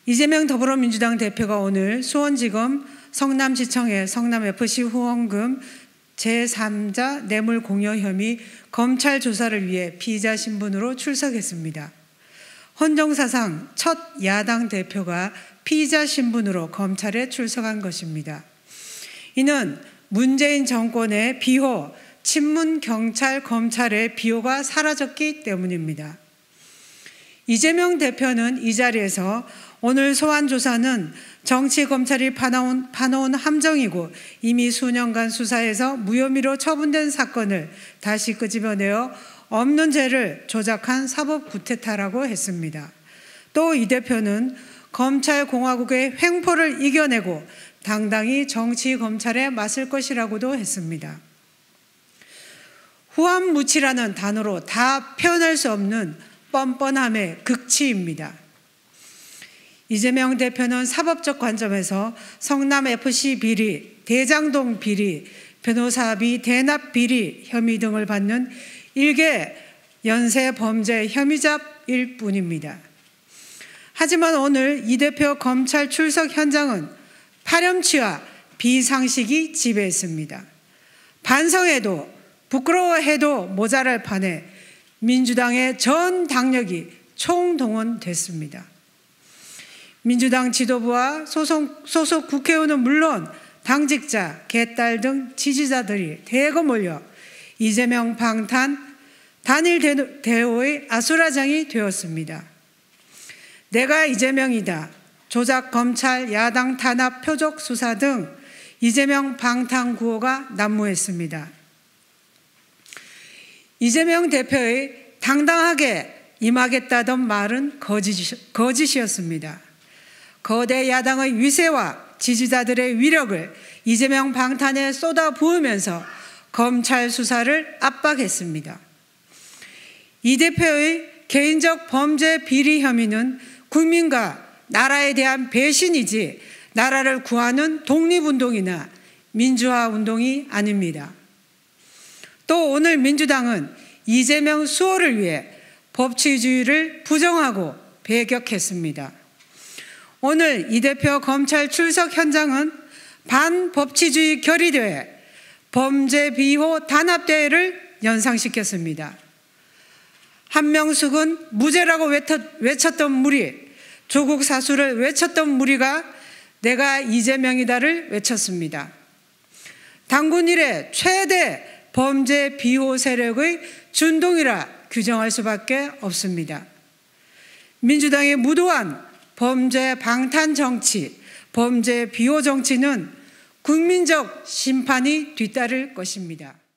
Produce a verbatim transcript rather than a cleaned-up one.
이재명 더불어민주당 대표가 오늘 수원지검 성남지청의 성남에프씨 후원금 제삼자 뇌물공여 혐의 검찰 조사를 위해 피의자 신분으로 출석했습니다. 헌정사상 첫 야당 대표가 피의자 신분으로 검찰에 출석한 것입니다. 이는 문재인 정권의 비호, 친문 경찰 검찰의 비호가 사라졌기 때문입니다. 이재명 대표는 이 자리에서 오늘 소환 조사는 정치 검찰이 파놓은, 파놓은 함정이고 이미 수년간 수사에서 무혐의로 처분된 사건을 다시 끄집어내어 없는 죄를 조작한 사법 구태타라고 했습니다. 또 이 대표는 검찰공화국의 횡포를 이겨내고 당당히 정치 검찰에 맞설 것이라고도 했습니다. 후한무치라는 단어로 다 표현할 수 없는 뻔뻔함의 극치입니다. 이재명 대표는 사법적 관점에서 성남에프씨 비리, 대장동 비리, 변호사비 대납 비리 혐의 등을 받는 일개 연쇄 범죄 혐의자일 뿐입니다. 하지만 오늘 이 대표 검찰 출석 현장은 파렴치와 비상식이 지배했습니다. 반성해도 부끄러워해도 모자랄 판에 민주당의 전 당력이 총동원됐습니다. 민주당 지도부와 소속, 소속 국회의원은 물론 당직자, 개딸 등 지지자들이 대거 몰려 이재명 방탄 단일 대오의 아수라장이 되었습니다. 내가 이재명이다, 조작 검찰 야당 탄압 표적 수사 등 이재명 방탄 구호가 난무했습니다. 이재명 대표의 당당하게 임하겠다던 말은 거짓, 거짓이었습니다. 거대 야당의 위세와 지지자들의 위력을 이재명 방탄에 쏟아부으면서 검찰 수사를 압박했습니다. 이 대표의 개인적 범죄 비리 혐의는 국민과 나라에 대한 배신이지 나라를 구하는 독립운동이나 민주화운동이 아닙니다. 또 오늘 민주당은 이재명 수호를 위해 법치주의를 부정하고 배격했습니다. 오늘 이 대표 검찰 출석 현장은 반법치주의 결의대회, 범죄 비호 단합대회를 연상시켰습니다. 한명숙은 무죄라고 외쳤던 무리, 조국 사수를 외쳤던 무리가 내가 이재명이다를 외쳤습니다. 당군 이래 최대 범죄 비호 세력의 준동이라 규정할 수밖에 없습니다. 민주당의 무도한 범죄 방탄 정치, 범죄 비호 정치는 국민적 심판이 뒤따를 것입니다.